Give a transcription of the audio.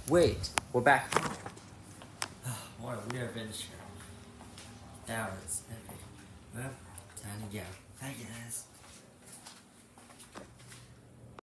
Wait, we're back. What a weird adventure. That was epic. Well, time to go. Bye guys.